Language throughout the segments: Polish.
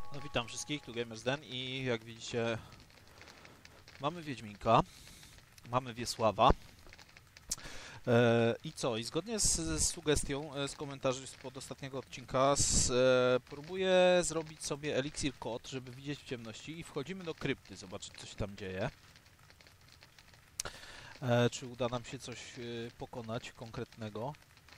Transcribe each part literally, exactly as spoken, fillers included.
No witam wszystkich, tu GamersDen i jak widzicie mamy Wiedźminka, mamy Wiesława e, i co? I zgodnie z, z sugestią e, z komentarzy spod ostatniego odcinka z, e, próbuję zrobić sobie eliksir kod, żeby widzieć w ciemności i wchodzimy do krypty, zobaczyć co się tam dzieje. E, czy uda nam się coś e, pokonać konkretnego.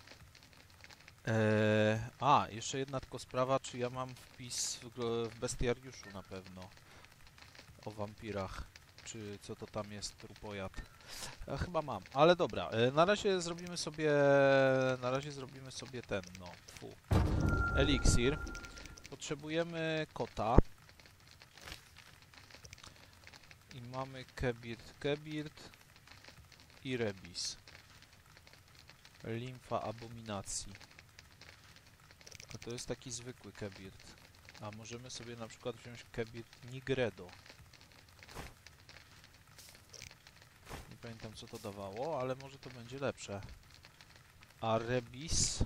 Eee, a, jeszcze jedna tylko sprawa, czy ja mam wpis w, w bestiariuszu na pewno o wampirach, czy co to tam jest, trupojad. E, chyba mam, ale dobra, e, na razie zrobimy sobie, na razie zrobimy sobie ten, no, fu, eliksir. Potrzebujemy kota i mamy kebirt, kebirt i rebis. Limfa abominacji. A to jest taki zwykły kebirt. A możemy sobie na przykład wziąć kebirt nigredo. Nie pamiętam co to dawało, ale może to będzie lepsze. A rebis...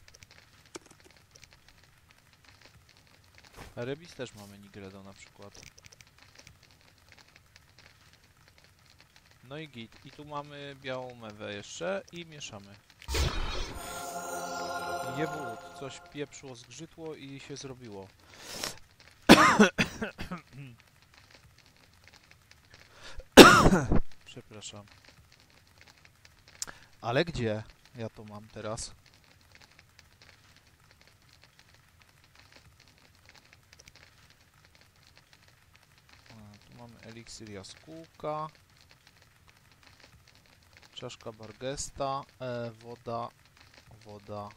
A rebis też mamy nigredo na przykład. No i git. I tu mamy białą mewę jeszcze i mieszamy. Jebut, coś pieprzło, zgrzytło i się zrobiło. Przepraszam. Ale gdzie ja to mam teraz? A, tu mamy eliksir jaskółka. Czaszka Bargesta, e, woda, woda.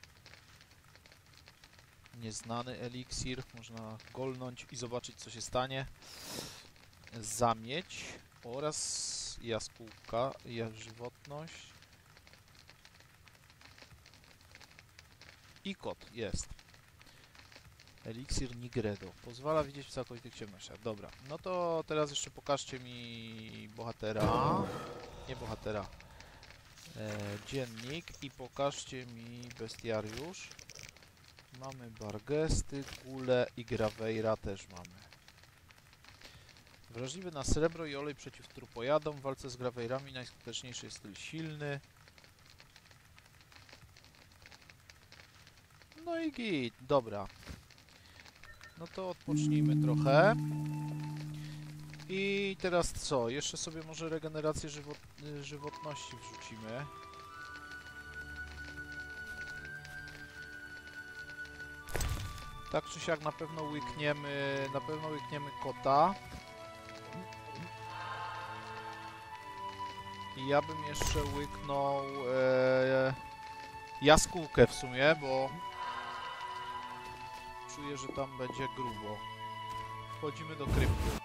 Nieznany eliksir, można golnąć i zobaczyć co się stanie. Zamieć oraz jaskółka, żywotność i kot jest. Eliksir nigredo. Pozwala widzieć w całkowitych ciemnościach. Dobra, no to teraz jeszcze pokażcie mi bohatera. Nie bohatera. E, dziennik i pokażcie mi bestiariusz. Mamy Bargesty, Gule i Graveira też mamy. Wrażliwy na srebro i olej przeciw trupojadom. W walce z Graveirami najskuteczniejszy jest styl silny. No i git, dobra. No to odpocznijmy trochę. I teraz co? Jeszcze sobie może regenerację żywot żywotności wrzucimy. Tak czy siak na pewno łykniemy, na pewno łykniemy kota. I ja bym jeszcze łyknął e, jaskółkę w sumie, bo czuję, że tam będzie grubo. Wchodzimy do krypty.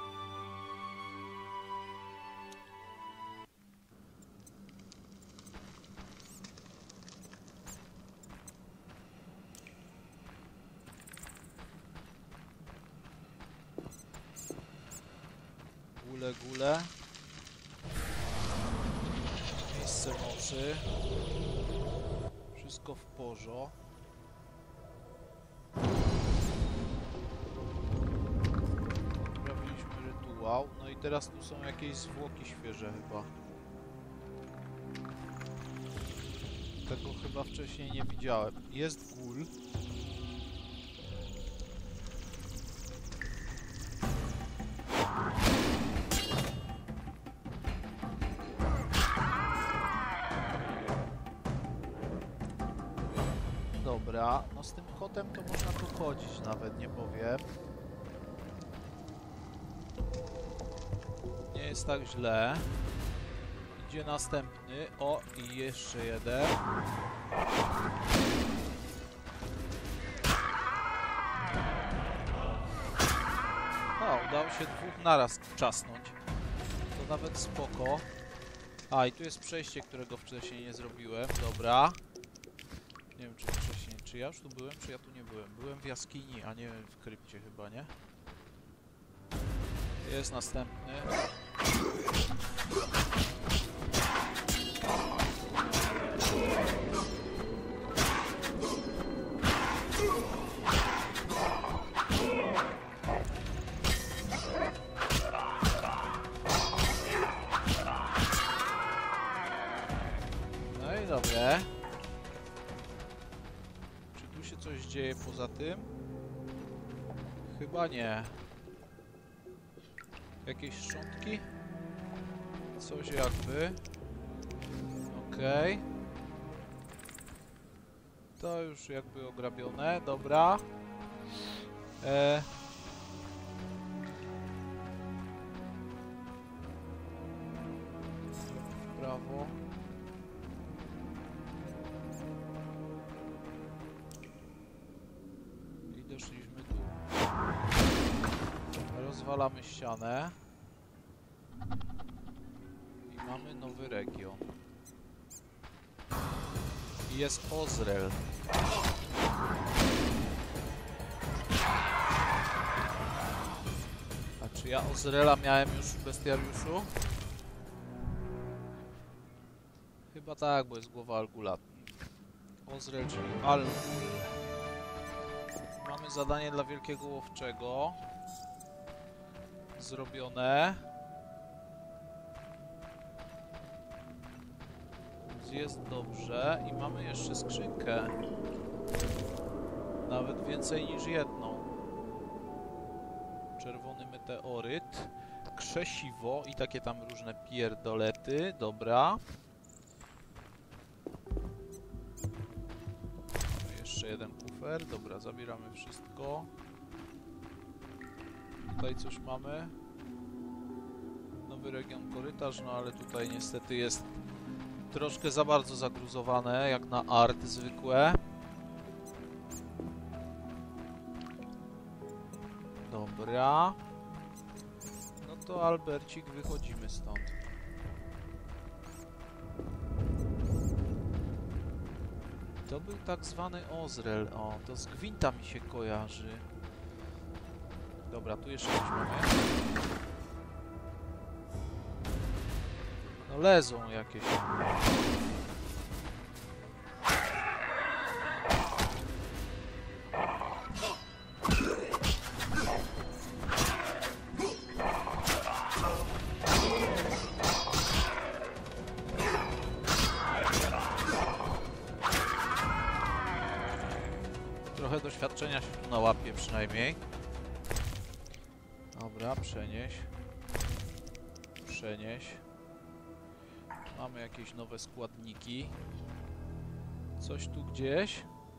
Gule, gule. Miejsce mocy. Wszystko w porządku. Sprawiliśmy rytuał. No i teraz tu są jakieś zwłoki świeże chyba. Tego chyba wcześniej nie widziałem. Jest gul. Dobra, no z tym kotem to można tu chodzić nawet, nie powiem. Nie jest tak źle. Idzie następny. O, i jeszcze jeden. O, udało się dwóch naraz czasnąć. To nawet spoko. A, i tu jest przejście, którego wcześniej nie zrobiłem. Dobra. Nie wiem, czy wcześniej, czy ja już tu byłem, czy ja tu nie byłem. Byłem w jaskini, a nie w krypcie chyba, nie? Jest następny. poza tym? Chyba nie. Jakieś szczątki? Coś jakby. Okej. Okay. To już jakby ograbione, dobra. E... W prawo. I doszliśmy tu. Rozwalamy ścianę. I mamy nowy region. I jest Ozrel. A czy ja Ozrela miałem już w bestiariuszu? Chyba tak, bo jest głowa Algula. Ozrel, czyli Al. Mamy zadanie dla wielkiego łowczego. Zrobione. Więc jest dobrze. I mamy jeszcze skrzynkę. Nawet więcej niż jedną. Czerwony meteoryt. Krzesiwo i takie tam różne pierdolety. Dobra. Jeszcze jeden kufer. Dobra, zabieramy wszystko. Tutaj coś mamy. Nowy region korytarz, no ale tutaj niestety jest troszkę za bardzo zagruzowane, jak na art zwykłe. Dobra. No to Albercik, wychodzimy stąd. To był tak zwany Ozrel. O, to z Gwinta mi się kojarzy. Dobra, tu jeszcze coś mamy. No lezą jakieś. Trochę doświadczenia się tu nałapie przynajmniej. Dobra, przenieś. Przenieś. Mamy jakieś nowe składniki. Coś tu gdzieś.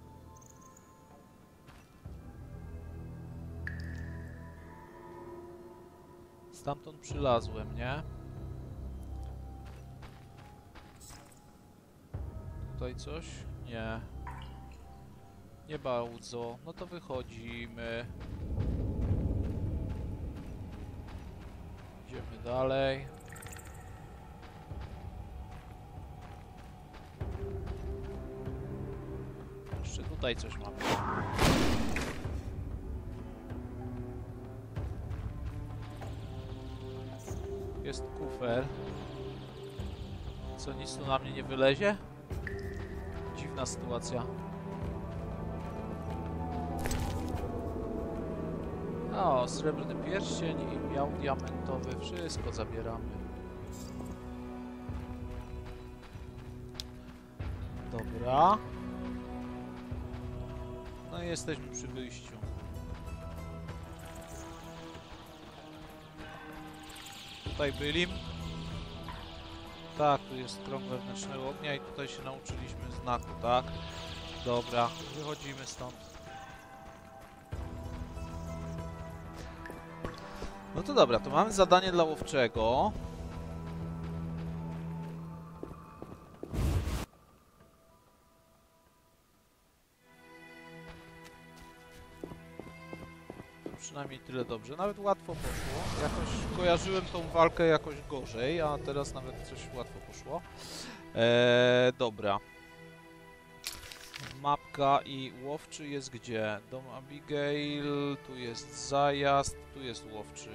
Stamtąd przylazłem, nie? Tutaj coś? Nie. Nie bardzo. No to wychodzimy. Idziemy dalej. Jeszcze tutaj coś mamy. Jest kufer. Co, nic tu na mnie nie wylezie? Dziwna sytuacja. O, srebrny pierścień i miał diamentowy. Wszystko zabieramy. Dobra. No i jesteśmy przy wyjściu. Tutaj byli. Tak, tu jest krąg wewnętrznego ognia i tutaj się nauczyliśmy znaku, tak? Dobra, wychodzimy stąd. No to dobra, to mamy zadanie dla łowczego. To przynajmniej tyle dobrze. Nawet łatwo poszło. Jakoś kojarzyłem tą walkę jakoś gorzej, a teraz nawet coś łatwo poszło. Eee, dobra. Mapka i łowczy jest gdzie? Dom Abigail, tu jest zajazd, tu jest łowczy.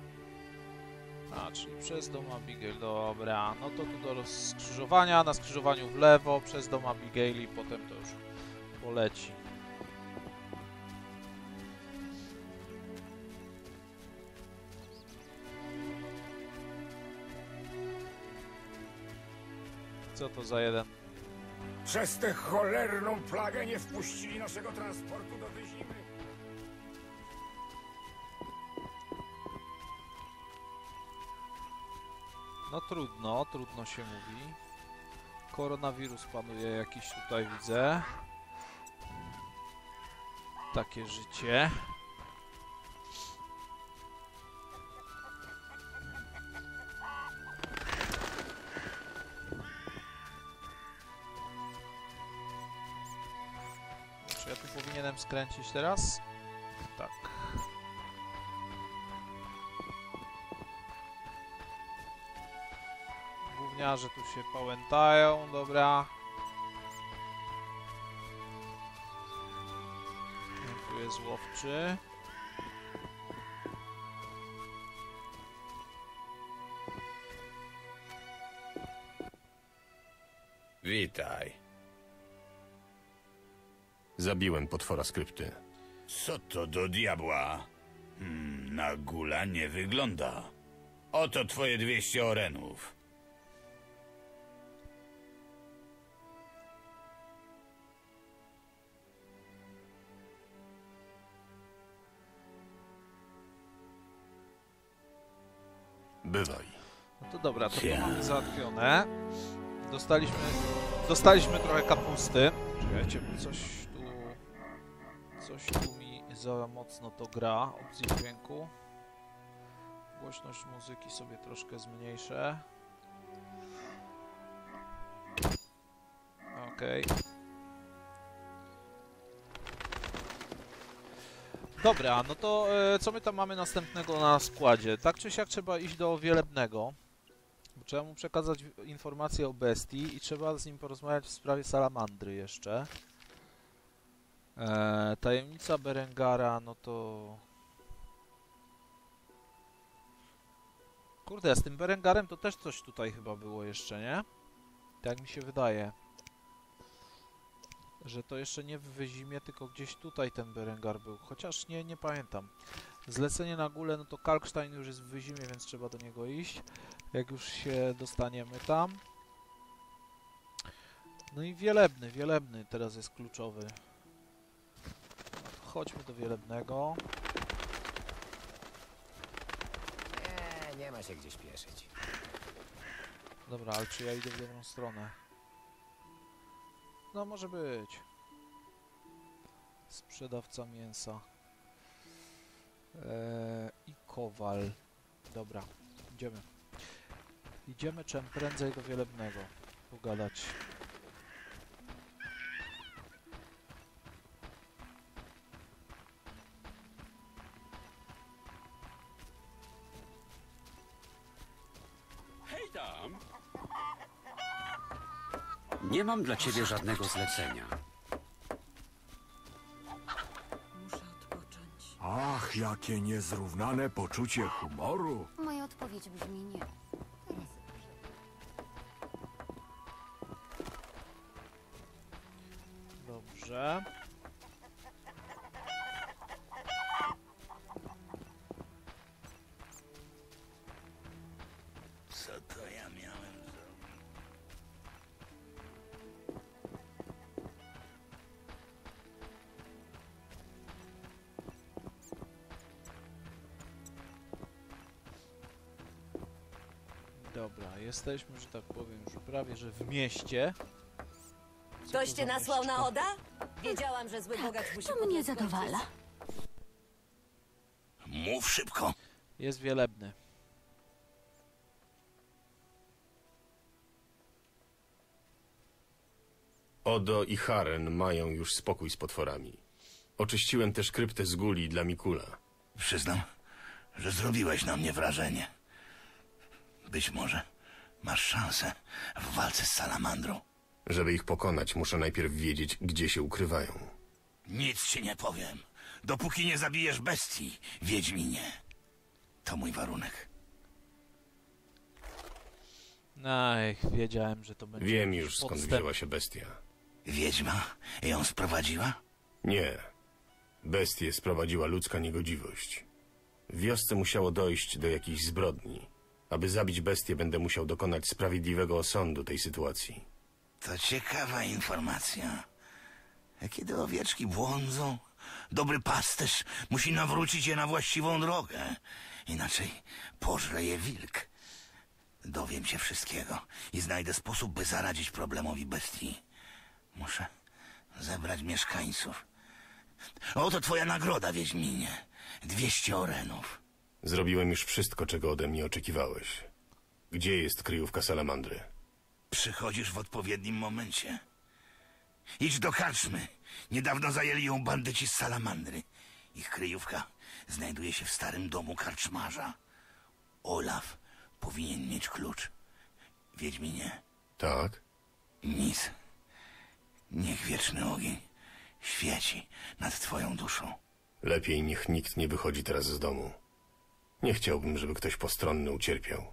A, czyli przez dom Abigail, dobra. No to tu do skrzyżowania, na skrzyżowaniu w lewo, przez dom Abigail i potem to już poleci. Co to za jeden? Przez tę cholerną plagę nie wpuścili naszego transportu do wyzięcia. No trudno, trudno się mówi. Koronawirus panuje jakiś tutaj, widzę. Takie życie. Czy ja tu powinienem skręcić teraz? Tak. Gówniarze tu się pałętają, dobra. Tu jest łowczy. Witaj. Zabiłem potwora skrypty. Co to do diabła? Hmm, na gula nie wygląda. Oto twoje dwieście orenów. Bywaj. No to dobra, to, to mamy załatwione. Dostaliśmy, dostaliśmy trochę kapusty. Czekajcie, bo coś tu, coś tu mi za mocno to gra. Opcje dźwięku. Głośność muzyki sobie troszkę zmniejszę. Okej. Okay. Dobra, no to e, co my tam mamy następnego na składzie? Tak czy siak trzeba iść do Wielebnego. Bo trzeba mu przekazać informację o bestii i trzeba z nim porozmawiać w sprawie salamandry jeszcze. E, tajemnica Berengara, no to... Kurde, z tym Berengarem to też coś tutaj chyba było jeszcze, nie? Tak mi się wydaje. Że to jeszcze nie w Wyzimie, tylko gdzieś tutaj ten Berengar był. Chociaż nie, nie pamiętam. Zlecenie na górę, no to Kalkstein już jest w Wyzimie, więc trzeba do niego iść. Jak już się dostaniemy tam. No i Wielebny, Wielebny teraz jest kluczowy. Chodźmy do Wielebnego. Nie, nie ma się gdzie śpieszyć. Dobra, ale czy ja idę w dobrą stronę? No, może być. Sprzedawca mięsa. Eee, I kowal. Dobra, idziemy. Idziemy czym prędzej do Wielebnego pogadać. Hej tam! Nie mam dla ciebie żadnego zlecenia. Muszę odpocząć. Ach, jakie niezrównane poczucie humoru. Moja odpowiedź brzmi nie. Teraz Dobrze. Co to ja miałem zrobić? Dobra, jesteśmy, że tak powiem, już prawie, że w mieście. Co Ktoś to cię za nasłał na mieszka- Oda? Wiedziałam, że zły bogacz musi to mnie podnieść zadowala. końcówce. Mów szybko. Jest Wielebny. Odo i Haren mają już spokój z potworami. Oczyściłem też kryptę z guli dla Mikula. Przyznam, że zrobiłeś na mnie wrażenie. Być może masz szansę w walce z salamandrą. Żeby ich pokonać, muszę najpierw wiedzieć, gdzie się ukrywają. Nic ci nie powiem, dopóki nie zabijesz bestii, Wiedźminie. To mój warunek. Aj, wiedziałem, że to będzie Wiem jakiś już, skąd podstęp. wzięła się bestia. Wiedźma ją sprowadziła? Nie. Bestię sprowadziła ludzka niegodziwość. W wiosce musiało dojść do jakichś zbrodni. Aby zabić bestię, będę musiał dokonać sprawiedliwego osądu tej sytuacji. To ciekawa informacja. Kiedy owieczki błądzą, dobry pasterz musi nawrócić je na właściwą drogę. Inaczej pożre je wilk. Dowiem się wszystkiego i znajdę sposób, by zaradzić problemowi bestii. Muszę zebrać mieszkańców. Oto twoja nagroda, Wiedźminie. Dwieście orenów. Zrobiłem już wszystko, czego ode mnie oczekiwałeś. Gdzie jest kryjówka salamandry? Przychodzisz w odpowiednim momencie. Idź do karczmy. Niedawno zajęli ją bandyci z salamandry. Ich kryjówka znajduje się w starym domu karczmarza. Olaf powinien mieć klucz. Wiedźminie, Tak? nic. Niech wieczny ogień świeci nad twoją duszą. Lepiej niech nikt nie wychodzi teraz z domu. Nie chciałbym, żeby ktoś postronny ucierpiał.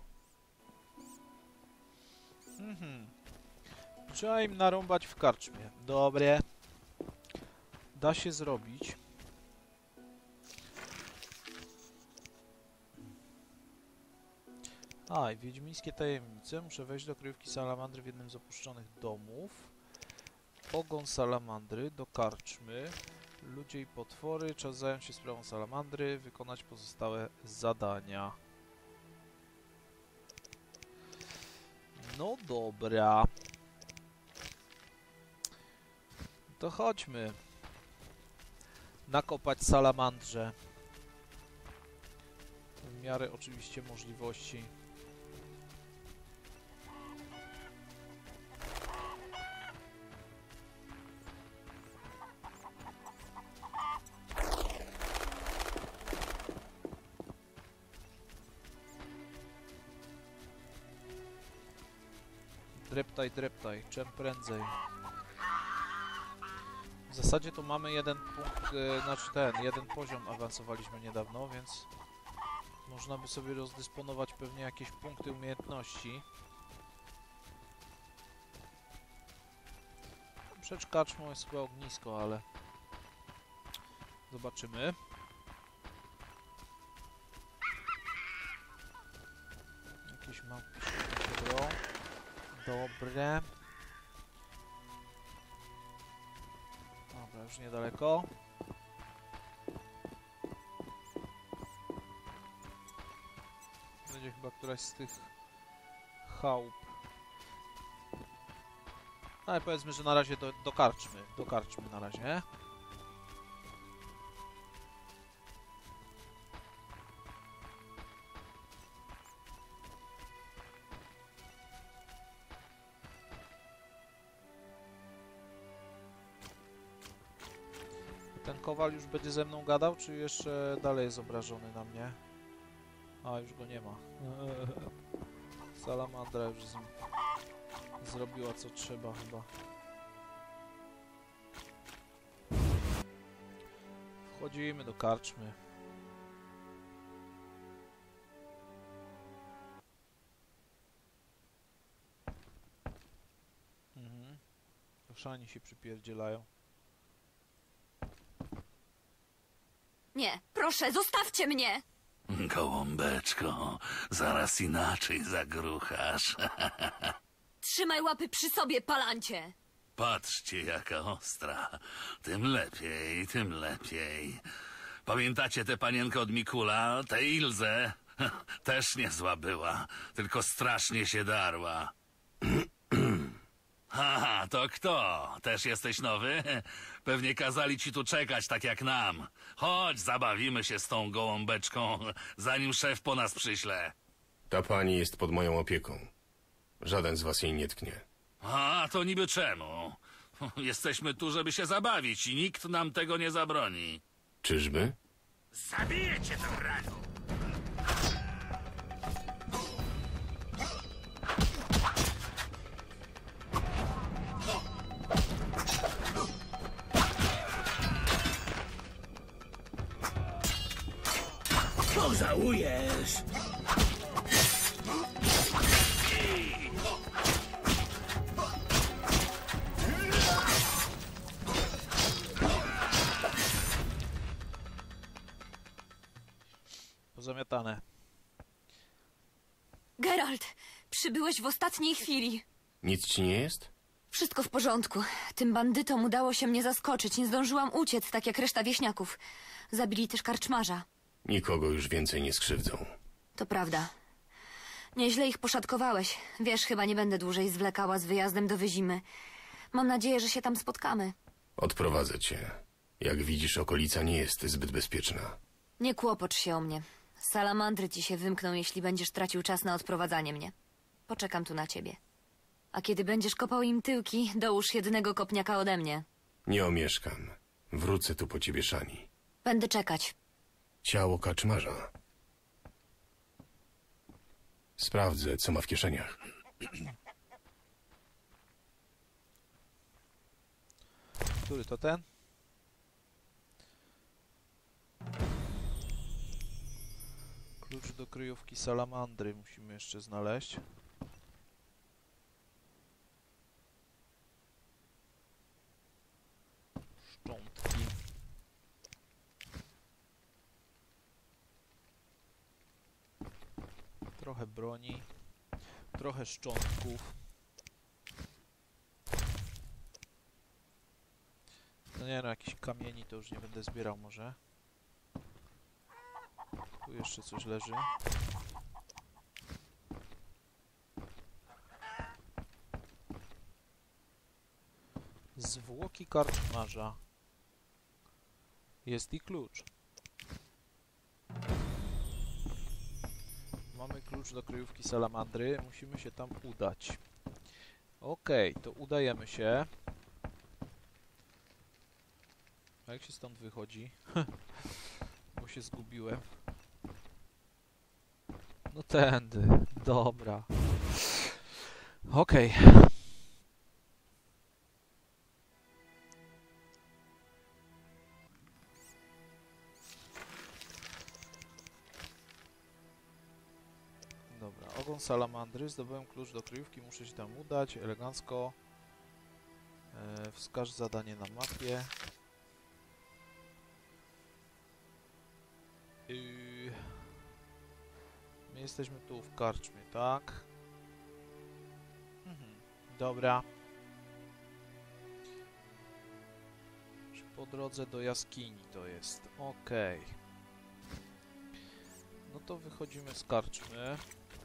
Trzeba im narąbać w karczmie. Dobre. Da się zrobić. A, i wiedźmińskie tajemnice. Muszę wejść do kryjówki salamandry w jednym z opuszczonych domów. Ogon salamandry do karczmy. Ludzie i potwory. Czas zająć się sprawą salamandry. Wykonać pozostałe zadania. No dobra. To chodźmy. Nakopać salamandrze. W miarę oczywiście możliwości. Dreptaj, dreptaj, czym prędzej. W zasadzie to mamy jeden punkt, e, znaczy ten, jeden poziom awansowaliśmy niedawno, więc można by sobie rozdysponować pewnie jakieś punkty umiejętności. Przed karczmą jest chyba ognisko, ale zobaczymy. Jakieś małpki się brą. Dobre. Dobra, już niedaleko. Będzie chyba któraś z tych chałup. Ale powiedzmy, że na razie do, do karczmy. Do karczmy na razie. Ten kowal już będzie ze mną gadał, czy jeszcze dalej jest obrażony na mnie? A, już go nie ma. Salamandra już z nim zrobiła co trzeba chyba. Wchodzimy do karczmy. Mhm. Koszani się przypierdzielają. Nie, proszę, zostawcie mnie! Gołąbeczko, zaraz inaczej zagruchasz. Trzymaj łapy przy sobie, palancie! Patrzcie, jaka ostra. Tym lepiej, tym lepiej. Pamiętacie tę panienkę od Mikula, tę Ilzę? Też niezła była, tylko strasznie się darła. Haha, to kto? Też jesteś nowy? Pewnie kazali ci tu czekać, tak jak nam. Chodź, zabawimy się z tą gołąbeczką, zanim szef po nas przyśle. Ta pani jest pod moją opieką. Żaden z was jej nie tknie. A, to niby czemu? Jesteśmy tu, żeby się zabawić i nikt nam tego nie zabroni. Czyżby? Zabiję cię, do ranu! Pożałujesz! Pozamiatane. Geralt, przybyłeś w ostatniej chwili. Nic ci nie jest? Wszystko w porządku. Tym bandytom udało się mnie zaskoczyć. Nie zdążyłam uciec, tak jak reszta wieśniaków. Zabili też karczmarza. Nikogo już więcej nie skrzywdzą. To prawda. Nieźle ich poszatkowałeś. Wiesz, chyba nie będę dłużej zwlekała z wyjazdem do Wyzimy. Mam nadzieję, że się tam spotkamy. Odprowadzę cię. Jak widzisz, okolica nie jest zbyt bezpieczna. Nie kłopocz się o mnie. Salamandry ci się wymkną, jeśli będziesz tracił czas na odprowadzanie mnie. Poczekam tu na ciebie. A kiedy będziesz kopał im tyłki, dołóż jednego kopniaka ode mnie. Nie omieszkam. Wrócę tu po ciebie, Szani. Będę czekać. Ciało kaczmarza. Sprawdzę, co ma w kieszeniach. Który to ten? Klucz do kryjówki salamandry musimy jeszcze znaleźć. Szczątki. Trochę broni. Trochę szczątków. No nie no, jakiś kamieni to już nie będę zbierał może. Tu jeszcze coś leży. Zwłoki karczmarza. Jest i klucz. Mamy klucz do kryjówki salamandry. Musimy się tam udać. Okej, to udajemy się. A jak się stąd wychodzi? Bo się zgubiłem. No tędy. Dobra. Okej. Dobra, ogon salamandry. Zdobyłem klucz do kryjówki. Muszę się tam udać. Elegancko. E, wskaż zadanie na mapie. Yy... My jesteśmy tu w karczmie, tak? Mhm. Dobra. Po drodze do jaskini to jest. Okej. Okay. No to wychodzimy z karczmy.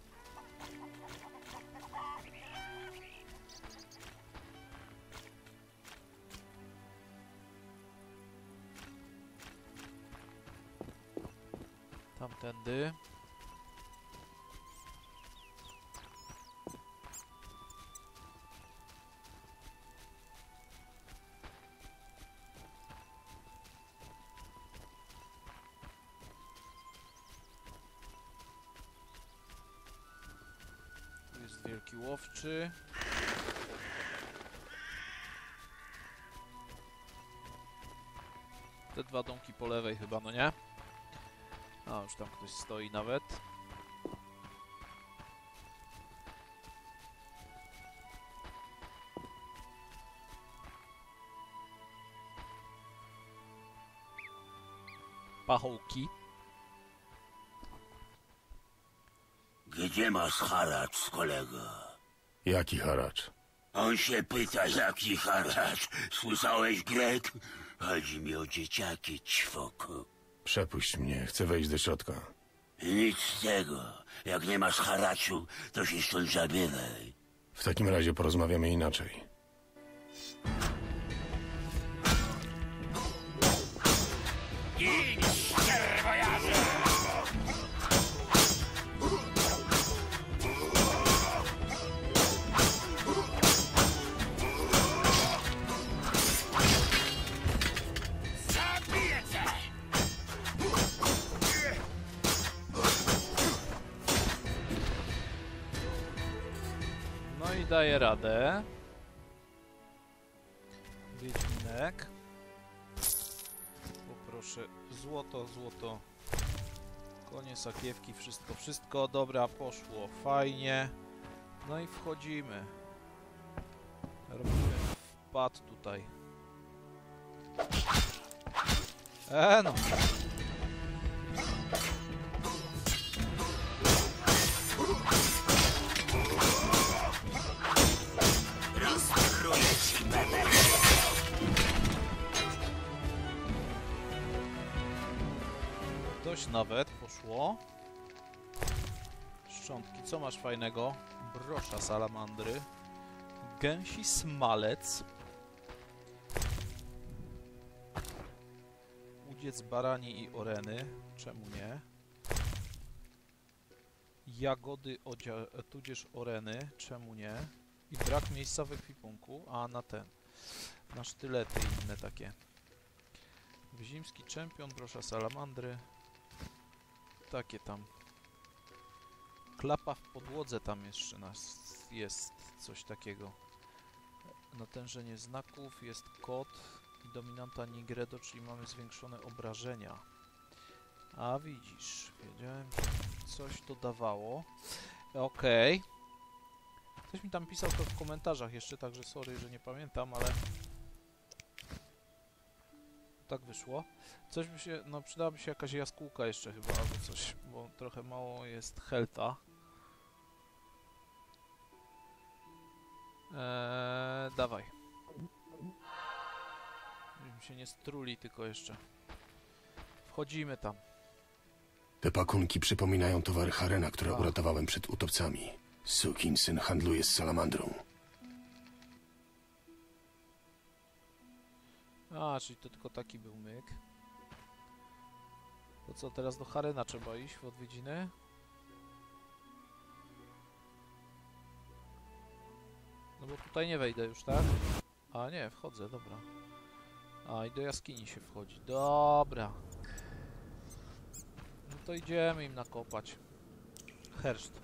Tamtędy. Tu jest wielki łowczy. Te dwa domki po lewej chyba, no nie? A, już tam ktoś stoi nawet. Pachołki. Gdzie masz haracz, kolego? Jaki haracz? On się pyta, jaki haracz. Słyszałeś, Grek? Chodzi mi o dzieciaki, ćwoku. Przepuść mnie, chcę wejść do środka. Nic z tego. Jak nie masz haraczu, to się stąd zabieraj. W takim razie porozmawiamy inaczej. Idź, czerwojarze! Zabiję cię! No i daje radę. Wiedźminek. Poproszę złoto, złoto. Konie, sakiewki, wszystko, wszystko. Dobra, poszło. Fajnie. No i wchodzimy. Robimy wpad tutaj. E no. Rozpruję ci będę. Dość nawet poszło. szczątki. Co masz fajnego? Brosza salamandry. Gęsi smalec. Udziec barani i oreny. Czemu nie? Jagody, tudzież oreny. Czemu nie? I brak miejsca w ekwipunku. A, na ten. Na sztylety i inne takie. Zimski czempion, brosza salamandry. Takie tam. Klapa w podłodze tam jeszcze nas jest coś takiego. Natężenie znaków, jest kod i dominanta nigredo, czyli mamy zwiększone obrażenia. A widzisz, wiedziałem, że coś to dawało. Okej. Okay. Ktoś mi tam pisał to w komentarzach jeszcze, także sorry, że nie pamiętam, ale tak wyszło. Coś by się, no przydałaby się jakaś jaskółka jeszcze chyba, albo coś, bo trochę mało jest helta. Eee, dawaj. Żebyśmy się nie struli tylko jeszcze. Wchodzimy tam. Te pakunki przypominają towar Harena, które uratowałem przed utopcami. Sukinsyn handluje z salamandrą. A, czyli to tylko taki był myk. To co, teraz do Harena trzeba iść w odwiedziny? No bo tutaj nie wejdę już, tak? A nie, wchodzę, dobra. A, i do jaskini się wchodzi. Dobra. No to idziemy im nakopać. Herszt.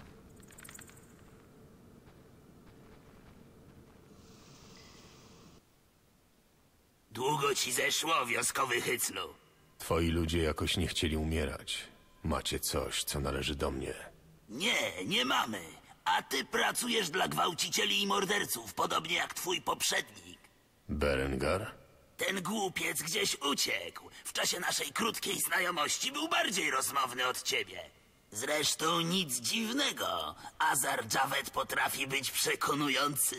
Długo ci zeszło, wioskowy hyclu? Twoi ludzie jakoś nie chcieli umierać. Macie coś, co należy do mnie. Nie, nie mamy. A ty pracujesz dla gwałcicieli i morderców, podobnie jak twój poprzednik. Berengar? Ten głupiec gdzieś uciekł. W czasie naszej krótkiej znajomości był bardziej rozmowny od ciebie. Zresztą nic dziwnego. Azar Javed potrafi być przekonujący.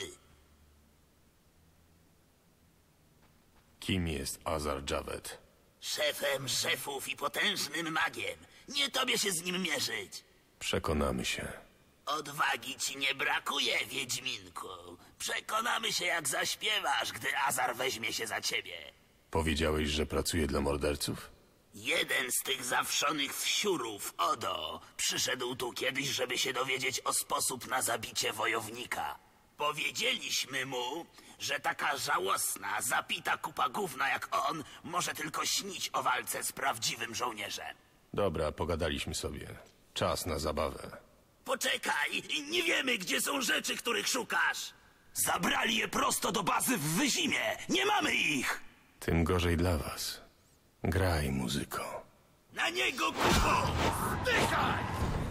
Kim jest Azar Javed? Szefem szefów i potężnym magiem. Nie tobie się z nim mierzyć. Przekonamy się. Odwagi ci nie brakuje, Wiedźminku. Przekonamy się, jak zaśpiewasz, gdy Azar weźmie się za ciebie. Powiedziałeś, że pracuje dla morderców? Jeden z tych zawszonych wsiurów, Odo, przyszedł tu kiedyś, żeby się dowiedzieć o sposób na zabicie wojownika. Powiedzieliśmy mu, że taka żałosna, zapita kupa gówna jak on może tylko śnić o walce z prawdziwym żołnierzem. Dobra, pogadaliśmy sobie. Czas na zabawę. Poczekaj, nie wiemy, gdzie są rzeczy, których szukasz. Zabrali je prosto do bazy w Wyzimie. Nie mamy ich. Tym gorzej dla was. Graj, muzyko. Na niego, kupo! Zdychaj!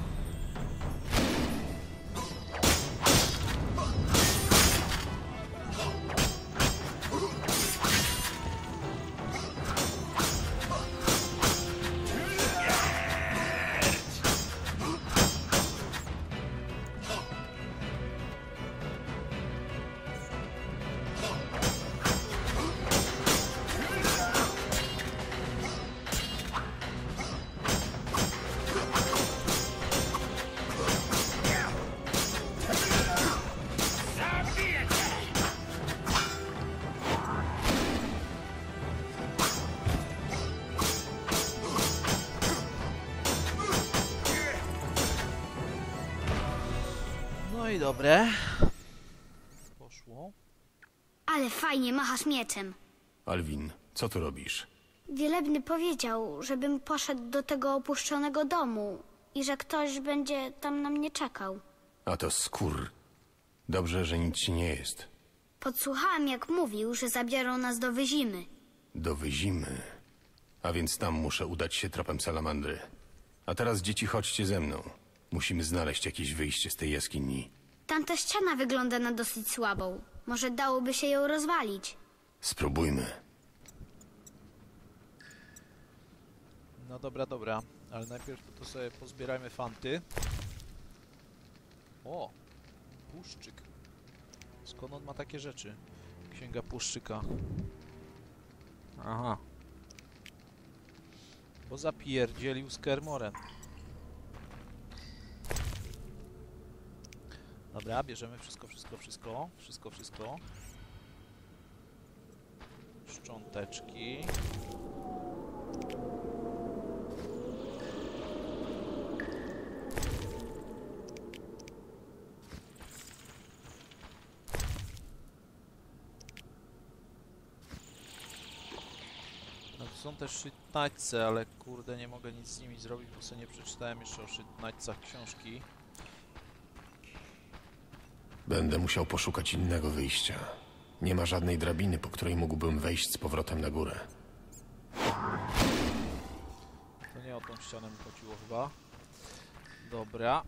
No i dobre. Poszło. Ale fajnie machasz mieczem. Alwin, co tu robisz? Wielebny powiedział, żebym poszedł do tego opuszczonego domu i że ktoś będzie tam na mnie czekał. A to skór. Dobrze, że nic ci nie jest. Podsłuchałam, jak mówił, że zabiorą nas do Wyzimy. Do Wyzimy. A więc tam muszę udać się tropem salamandry. A teraz, dzieci, chodźcie ze mną. Musimy znaleźć jakieś wyjście z tej jaskini. Tamta ściana wygląda na dosyć słabą. Może dałoby się ją rozwalić. Spróbujmy. No dobra, dobra. Ale najpierw to sobie pozbierajmy fanty. O! Puszczyk. Skąd on ma takie rzeczy? Księga Puszczyka. Aha. Bo zapierdzielił z Kermoren. Dobra, bierzemy wszystko, wszystko, wszystko, wszystko, wszystko. Szcząteczki. No to są też Shit-Knightsy, ale kurde nie mogę nic z nimi zrobić, bo sobie nie przeczytałem jeszcze o Shit-Knightsach książki. Będę musiał poszukać innego wyjścia. Nie ma żadnej drabiny, po której mógłbym wejść z powrotem na górę. To nie o tą ścianę mi chodziło chyba. Dobra.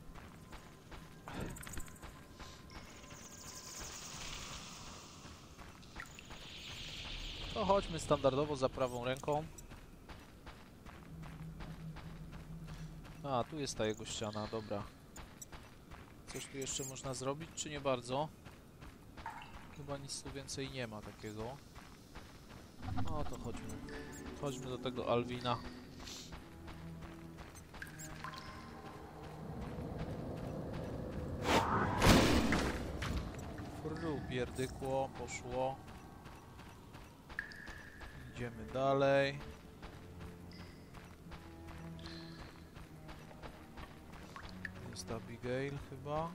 To chodźmy standardowo za prawą ręką. A, tu jest ta jego ściana, dobra. Coś tu jeszcze można zrobić, czy nie bardzo? Chyba nic tu więcej nie ma takiego. No to chodźmy. Chodźmy do tego Alwina. Fru, pierdykło, poszło. Idziemy dalej. Jest Abigail chyba.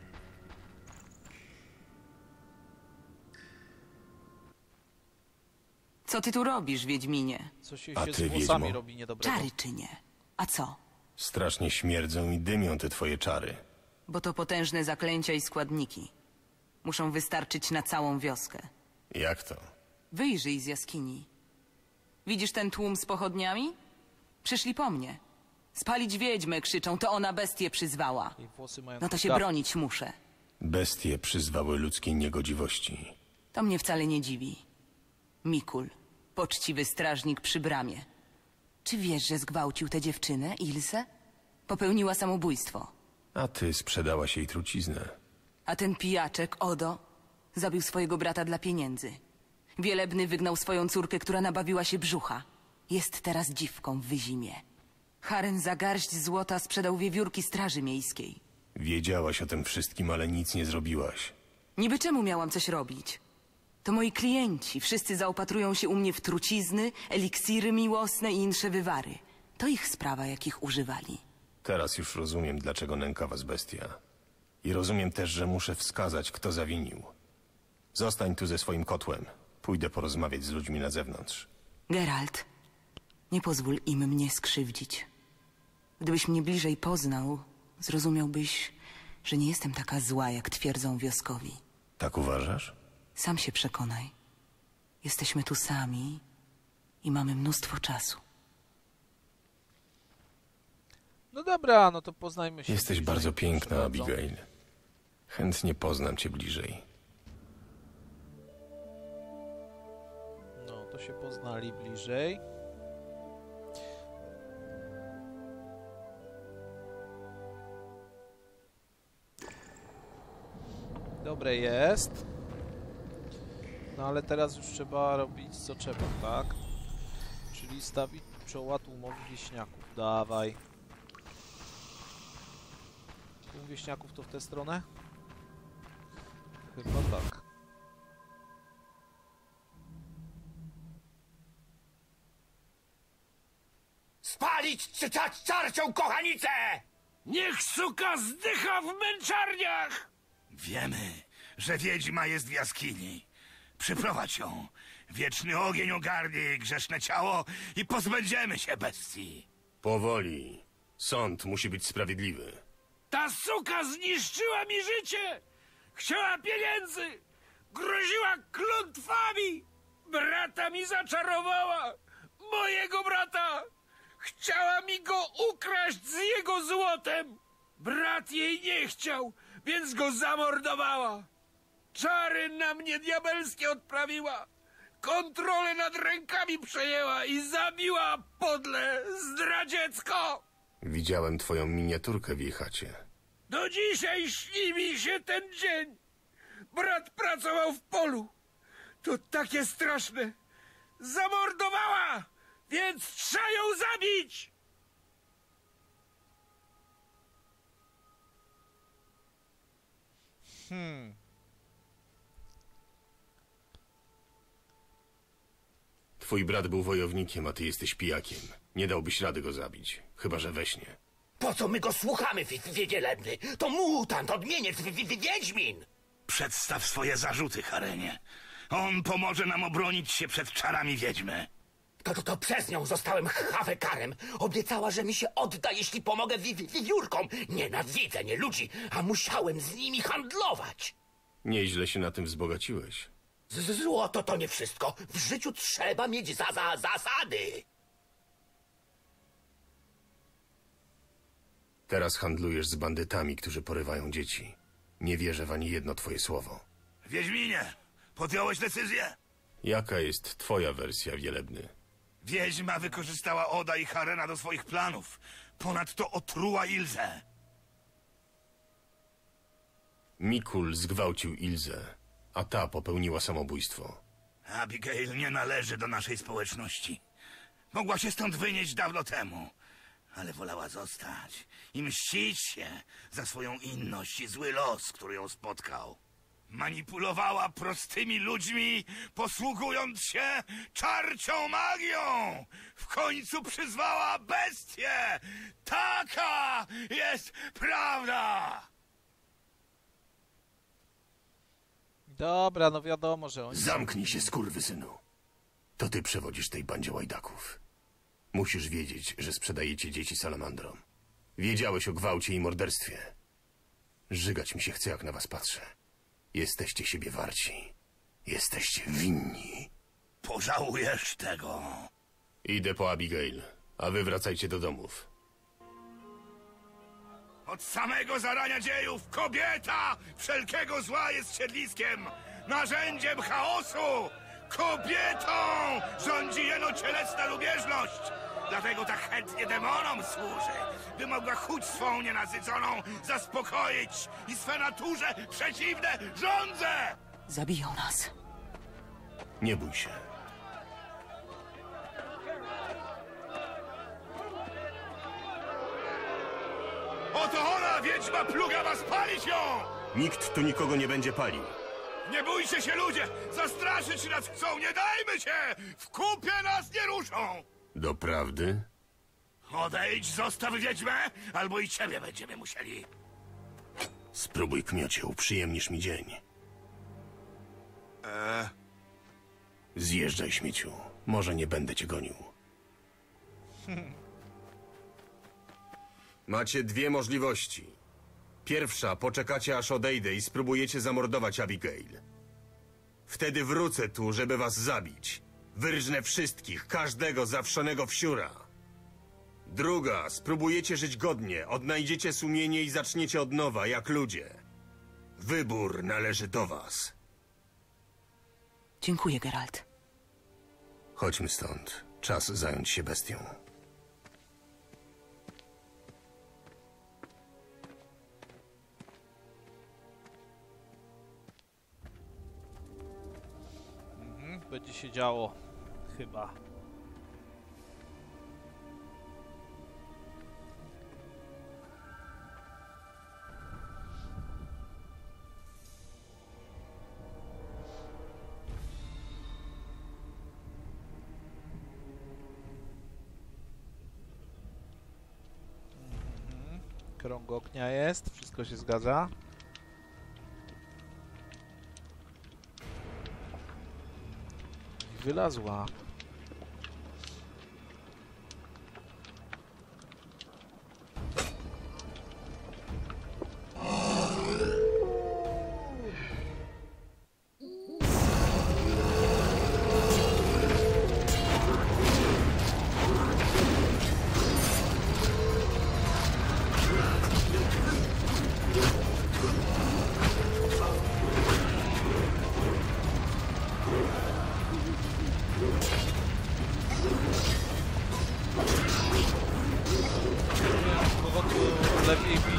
Co ty tu robisz, Wiedźminie? Co się, A się ty, z włosami Wiedźmo? robi niedobrego. Czary czy nie? A co? Strasznie śmierdzą i dymią te twoje czary. Bo to potężne zaklęcia i składniki. Muszą wystarczyć na całą wioskę. Jak to? Wyjrzyj z jaskini. Widzisz ten tłum z pochodniami? Przyszli po mnie. Spalić wiedźmę, krzyczą, to ona bestię przyzwała. Jej włosy mają No to się truskawki. bronić muszę. Bestie przyzwały ludzkiej niegodziwości. To mnie wcale nie dziwi. Mikul, poczciwy strażnik przy bramie. Czy wiesz, że zgwałcił tę dziewczynę, Ilse? Popełniła samobójstwo. A ty sprzedałaś jej truciznę. A ten pijaczek, Odo, zabił swojego brata dla pieniędzy. Wielebny wygnał swoją córkę, która nabawiła się brzucha. Jest teraz dziwką w Wyzimie. Haren za garść złota sprzedał wiewiórki straży miejskiej. Wiedziałaś o tym wszystkim, ale nic nie zrobiłaś. Niby czemu miałam coś robić? To moi klienci. Wszyscy zaopatrują się u mnie w trucizny, eliksiry miłosne i insze wywary. To ich sprawa, jakich używali. Teraz już rozumiem, dlaczego nęka was bestia. I rozumiem też, że muszę wskazać, kto zawinił. Zostań tu ze swoim kotłem. Pójdę porozmawiać z ludźmi na zewnątrz. Geralt, nie pozwól im mnie skrzywdzić. Gdybyś mnie bliżej poznał, zrozumiałbyś, że nie jestem taka zła, jak twierdzą wioskowi. Tak uważasz? Sam się przekonaj. Jesteśmy tu sami i mamy mnóstwo czasu. No dobra, no to poznajmy się. Jesteś bliżej, bardzo proszę piękna, bardzo. Abigail. Chętnie poznam cię bliżej. No, to się poznali bliżej. Dobre jest. No ale teraz już trzeba robić co trzeba, tak? Czyli stawić czoła tłumowi wieśniaków. Dawaj. Tłum wieśniaków to w tę stronę? Chyba tak. Spalić czy czać czarcią kochanicę! Niech suka zdycha w męczarniach! Wiemy, że wiedźma jest w jaskini. Przyprowadź ją. Wieczny ogień ogarnie jej grzeszne ciało i pozbędziemy się bestii. Powoli. Sąd musi być sprawiedliwy. Ta suka zniszczyła mi życie! Chciała pieniędzy! Groziła klątwami! Brata mi zaczarowała! Mojego brata! Chciała mi go ukraść z jego złotem! Brat jej nie chciał, więc go zamordowała! Czary na mnie diabelskie odprawiła! Kontrolę nad rękami przejęła i zabiła podle zdradziecko! Widziałem twoją miniaturkę w jej chacie. Do dzisiaj śni mi się ten dzień. Brat pracował w polu. To takie straszne. Zamordowała, więc trzeba ją zabić. Hmm. Twój brat był wojownikiem, a ty jesteś pijakiem. Nie dałbyś rady go zabić, chyba że we śnie. Po co my go słuchamy, Wielebny? To mutant, odmieniec, wiedźmin! Przedstaw swoje zarzuty, Harenie. On pomoże nam obronić się przed czarami wiedźmy. To, to, to przez nią zostałem Hawekarem. Obiecała, że mi się odda, jeśli pomogę wi wiewiórkom. Nienawidzę nie ludzi, a musiałem z nimi handlować. Nieźle się na tym wzbogaciłeś. Z Złoto to nie wszystko. W życiu trzeba mieć za, za zasady. Teraz handlujesz z bandytami, którzy porywają dzieci. Nie wierzę w ani jedno twoje słowo. Wiedźminie, podjąłeś decyzję? Jaka jest twoja wersja, Wielebny? Wiedźma wykorzystała Oda i Harena do swoich planów. Ponadto otruła Ilzę. Mikul zgwałcił Ilzę, a ta popełniła samobójstwo. Abigail nie należy do naszej społeczności. Mogła się stąd wynieść dawno temu, ale wolała zostać i mścić się za swoją inność i zły los, który ją spotkał. Manipulowała prostymi ludźmi, posługując się czarcią magią. W końcu przyzwała bestię. Taka jest prawda. Dobra, no wiadomo, że oni... Zamknij się, skurwysynu. To ty przewodzisz tej bandzie łajdaków. Musisz wiedzieć, że sprzedajecie dzieci salamandrom. Wiedziałeś o gwałcie i morderstwie. Żygać mi się chce, jak na was patrzę. Jesteście siebie warci. Jesteście winni. Pożałujesz tego. Idę po Abigail, a wy wracajcie do domów. Od samego zarania dziejów kobieta wszelkiego zła jest siedliskiem, narzędziem chaosu. Kobietą rządzi jeno cielesna lubieżność. Dlatego tak chętnie demonom służy, by mogła chuć swą nienasyconą zaspokoić i swe naturze przeciwne żądze. Zabiją nas. Nie bój się. Oto ona, wiedźma plugawa, spalić ją! Nikt tu nikogo nie będzie palił. Nie bójcie się, ludzie! Zastraszyć nas chcą, nie dajmy się! W kupie nas nie ruszą! Doprawdy? Odejdź, zostaw wiedźmę, albo i ciebie będziemy musieli. Spróbuj, kmiocie, uprzyjemnisz mi dzień. Eee... Zjeżdżaj, śmieciu. Może nie będę cię gonił. Macie dwie możliwości. Pierwsza, poczekacie aż odejdę i spróbujecie zamordować Abigail. Wtedy wrócę tu, żeby was zabić. Wyrżnę wszystkich, każdego zawszonego wsiura. Druga, spróbujecie żyć godnie, odnajdziecie sumienie i zaczniecie od nowa, jak ludzie. Wybór należy do was. Dziękuję, Geralt. Chodźmy stąd. Czas zająć się bestią. Mhm, będzie się działo. Chyba. Krąg ognia jest, wszystko się zgadza. I wylazła. Lepiej bić.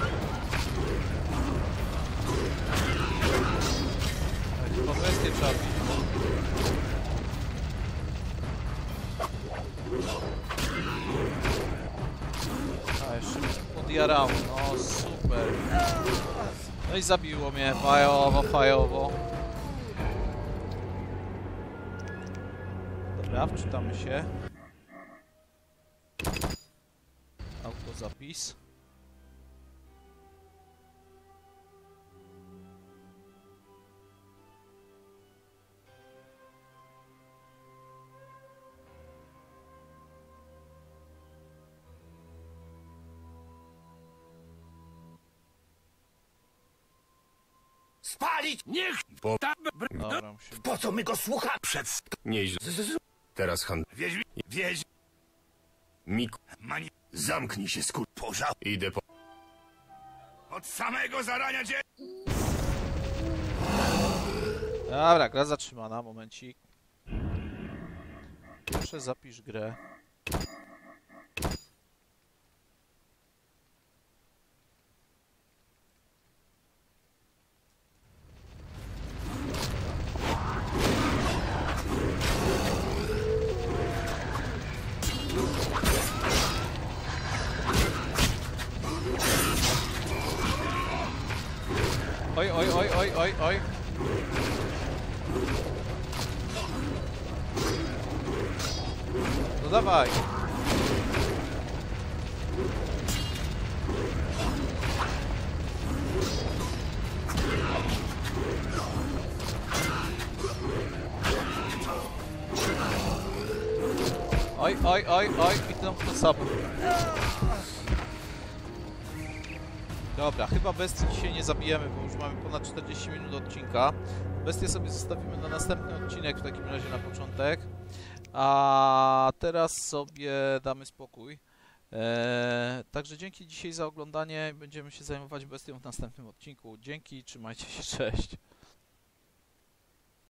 Po bestie trzeba bić. A, jeszcze mnie podjarało. No super. No i zabiło mnie fajowo, fajowo. Dobra, wczytamy się. Autozapis. Spalić! Niech! Po... Dobra, musimy... Po co my go słuchamy? Przed... Nieźle. Teraz hand... Wieź... Wieź... Mik... Mani... Zamknij się, skur... Pożał... Idę po... Od samego zarania cię... Dobra, gra zatrzymana, momencik. Proszę zapisz grę. Oj, oj, oj, oj, oj, oj. No dawaj. Oj, oj, oj, oj, idą to samo. Dobra, chyba bestii dzisiaj nie zabijemy, bo już mamy ponad czterdzieści minut odcinka. Bestię sobie zostawimy na następny odcinek w takim razie na początek. A teraz sobie damy spokój. Eee, także dzięki dzisiaj za oglądanie. Będziemy się zajmować bestią w następnym odcinku. Dzięki, trzymajcie się, cześć.